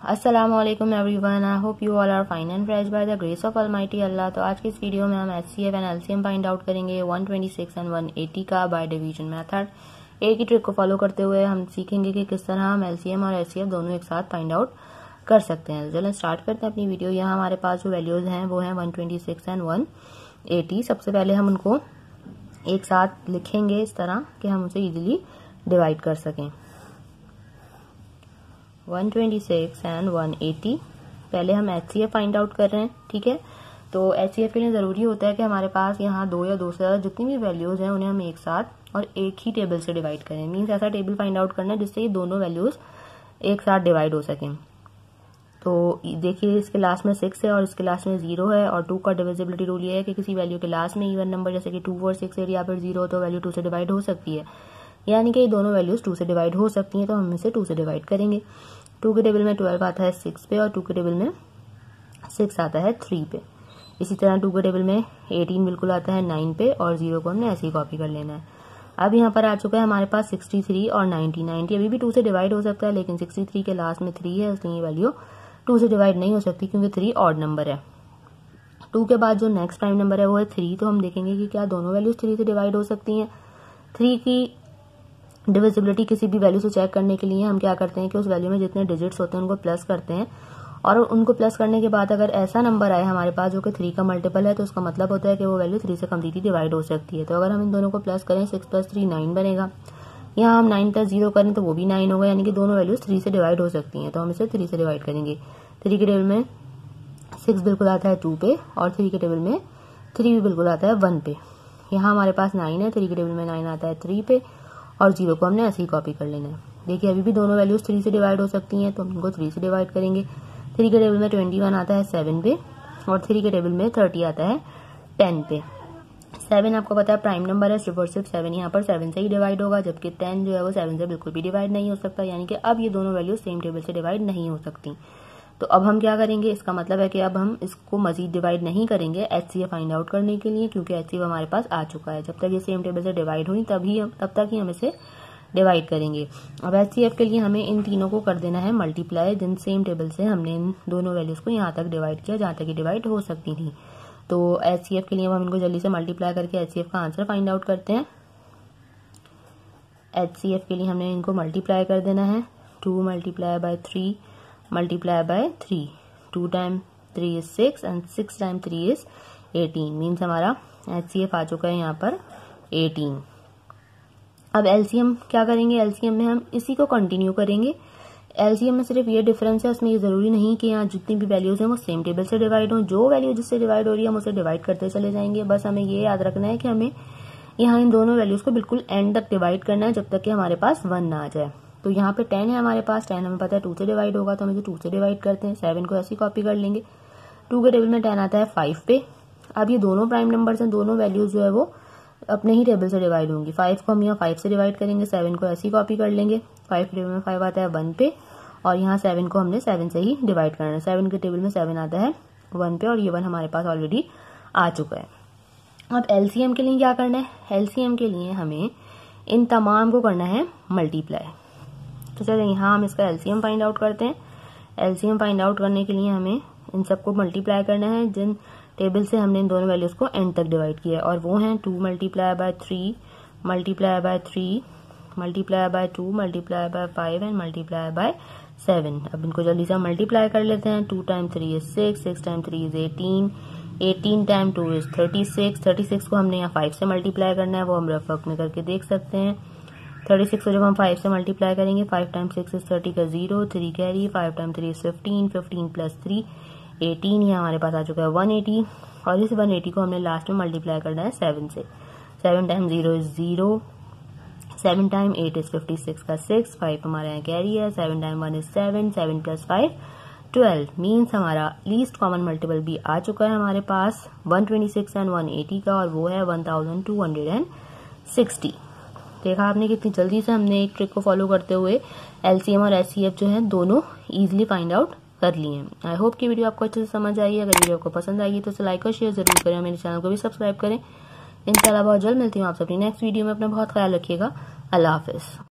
अस्सलामुअलैकुम everyone, I hope you all are fine and fresh by the grace of almighty Allah. तो आज की इस वीडियो में हम HCF and LCM find out करेंगे 126 एंड 180 का बाय डिवीजन मेथड। एक ही ट्रिक को फॉलो करते हुए हम सीखेंगे कि किस तरह हम एलसीएम और एचसीएफ दोनों एक साथ फाइंड आउट कर सकते हैं। चलो स्टार्ट करते हैं अपनी वीडियो। यहाँ हमारे पास जो वैल्यूज हैं वो हैं 126 एंड 180। सबसे पहले हम उनको एक साथ लिखेंगे इस तरह कि हम उसे इजीली डिवाइड कर सकें। 126 एंड 180। पहले हम एचसीएफ फाइंड आउट कर रहे हैं, ठीक है। तो एचसीएफ के लिए जरूरी होता है कि हमारे पास यहाँ दो या दो से ज्यादा जितनी भी वैल्यूज हैं उन्हें हम एक साथ और एक ही टेबल से डिवाइड करें। मीन्स ऐसा टेबल फाइंड आउट करना है जिससे ये दोनों वैल्यूज एक साथ डिवाइड हो सकें। तो देखिए इसके लास्ट में 6 है और इसके लास्ट में 0 है, और 2 का डिविजिबिलिटी रूल ये है कि किसी वैल्यू के लास्ट में इवन नंबर जैसे कि 2 और 6 है या फिर 0 तो वैल्यू 2 से डिवाइड हो सकती है, यानी कि ये दोनों वैल्यूज 2 से डिवाइड हो सकती हैं। तो हम इसे 2 से डिवाइड करेंगे। 2 के टेबल में 12 आता है 6 पे और 2 के टेबल में 6 आता है 3 पे। इसी तरह 2 के टेबल में 18 बिल्कुल आता है 9 पे और 0 को हमने ऐसे ही कॉपी कर लेना है। अब यहाँ पर आ चुका है हमारे पास 63 और 90 अभी भी 2 से डिवाइड हो सकता है, लेकिन 63 के लास्ट में 3 है इसलिए ये वैल्यू 2 से डिवाइड नहीं हो सकती क्योंकि 3 ऑड नंबर है। 2 के बाद जो नेक्स्ट प्राइम नंबर है वो है 3। तो हम देखेंगे कि क्या दोनों वैल्यूज 3 से डिवाइड हो सकती हैं। 3 की डिविजिबिलिटी किसी भी वैल्यू से चेक करने के लिए हम क्या करते हैं कि उस वैल्यू में जितने डिजिट्स होते हैं उनको प्लस करते हैं, और उनको प्लस करने के बाद अगर ऐसा नंबर आए हमारे पास जो कि 3 का मल्टीपल है तो उसका मतलब होता है कि वो वैल्यू 3 से कम्प्लीटली डिवाइड हो सकती है। तो अगर हम इन दोनों को प्लस करें 6 + 3 9 बनेगा। यहाँ हम 9 + 0 करें तो वो भी 9 होगा, यानी कि दोनों वैल्यूज 3 से डिवाइड हो सकती हैं। तो हम इसे 3 से डिवाइड करेंगे। 3 के टेबल में 6 बिल्कुल आता है 2 पे और 3 के टेबल में 3 भी बिल्कुल आता है 1 पे। यहाँ हमारे पास 9 है, 3 के टेबल में 9 आता है 3 पे और 0 को हमने ऐसे ही कॉपी कर लेना है। देखिए अभी भी दोनों वैल्यूज 3 से डिवाइड हो सकती हैं, तो हम इनको 3 से डिवाइड करेंगे। 3 के टेबल में 21 आता है 7 पे और 3 के टेबल में 30 आता है 10 पे। 7 आपको पता है प्राइम नंबर है, सिर्फ और सिर्फ 7 यहाँ पर 7 से ही डिवाइड होगा, जबकि 10 जो है वो 7 से बिल्कुल भी डिवाइड नहीं हो सकता, यानी कि अब ये दोनों वैल्यूज सेम टेबल से डिवाइड नहीं हो सकती। तो अब हम क्या करेंगे, इसका मतलब है कि अब हम इसको मजीद डिवाइड नहीं करेंगे एचसीएफ फाइंड आउट करने के लिए, क्योंकि एचसीएफ हमारे पास आ चुका है। जब तक ये सेम टेबल से डिवाइड हुई तब तक ही हम इसे डिवाइड करेंगे। अब एचसीएफ के लिए हमें इन तीनों को कर देना है मल्टीप्लाई, जिन सेम टेबल से हमने इन दोनों वैल्यूज को यहाँ तक डिवाइड किया जहां तक ये डिवाइड हो सकती थी। तो एचसीएफ के लिए हम इनको जल्दी से मल्टीप्लाई करके एचसीएफ का आंसर फाइंड आउट करते हैं। एचसीएफ के लिए हमने इनको मल्टीप्लाई कर देना है। 2 × 3 multiply by 3, 2 × 3 is 6 and 6 × 3 is 18। Means हमारा एचसीएफ आ चुका है यहाँ पर 18। अब एलसीएम क्या करेंगे, एलसीएम में हम इसी को कंटिन्यू करेंगे। एलसीएम में सिर्फ ये डिफरेंस है, उसमें ये जरूरी नहीं कि यहाँ जितनी भी वैल्यूज हैं वो सेम टेबल से डिवाइड हो। जो वैल्यू जिससे डिवाइड हो रही है हम उसे डिवाइड करते चले जाएंगे। बस हमें ये याद रखना है कि हमें यहाँ इन दोनों वैल्यूज को बिल्कुल एंड तक डिवाइड करना है जब तक कि हमारे पास 1 ना आ जाए। तो यहाँ पे 10 है हमारे पास, 10 हमें पता है 2 से डिवाइड होगा, तो हम इसे 2 से डिवाइड करते हैं। 7 को ऐसी कॉपी कर लेंगे। 2 के टेबल में 10 आता है 5 पे। अब ये दोनों प्राइम नंबर्स हैं, दोनों वैल्यूज जो है वो अपने ही टेबल से डिवाइड होंगी। 5 को हम यहाँ 5 से डिवाइड करेंगे, 7 को ऐसी कॉपी कर लेंगे। 5 के टेबल में 5 आता है 1 पे और यहाँ 7 को हमने 7 से ही डिवाइड करना है। 7 के टेबल में 7 आता है 1 पे और ये 1 हमारे पास ऑलरेडी आ चुका है। अब एलसीएम के लिए क्या करना है, एलसीएम के लिए हमें इन तमाम को करना है मल्टीप्लाई। तो चलिए यहाँ हम इसका एलसीएम फाइंड आउट करते हैं। एलसीएम फाइंड आउट करने के लिए हमें इन सबको मल्टीप्लाई करना है जिन टेबल से हमने इन दोनों वैल्यूज को एंड तक डिवाइड किया है, और वो हैं 2 × 3 × 3 × 2 × 5 एंड × 7। अब इनको जल्दी से मल्टीप्लाई कर लेते हैं। 2 × 3 is 6, 6 × 3 is 18, 18 × 2 is 36। 36 को हमने यहाँ 5 से मल्टीप्लाई करना है, वो हम रफ वर्क में करके देख सकते हैं। 36 को जब हम 5 से मल्टीप्लाई करेंगे, 5 × 6 is 30 का 0, 3 कैरी, 5 × 3 is 15, 15 + 3 18। ये हमारे पास आ चुका है 180, और इस 180 को हमने लास्ट में मल्टीप्लाई करना है 7 से। 7 × 0 is 0, 7 × 8 is 56 का 6, 5 हमारे यहाँ कैरी है, 7 × 1 is 7, 7 + 5 12। मीन्स हमारा लीस्ट कॉमन मल्टीपल भी आ चुका है हमारे पास 126 एंड 180 का, और वो है 1260। देखा आपने कितनी जल्दी से हमने एक ट्रिक को फॉलो करते हुए एलसीएम और एचसीएफ जो है दोनों इजीली फाइंड आउट कर लिए हैं। आई होप कि वीडियो आपको अच्छे से समझ आई है। अगर वीडियो आपको पसंद आएगी तो इसे लाइक और शेयर जरूर करें, मेरे चैनल को भी सब्सक्राइब करें। इंशाल्लाह बहुत जल्द मिलती हूँ आपसे अपनी नेक्स्ट वीडियो में। अपना बहुत ख्याल रखिएगा। अल्लाह हाफिज।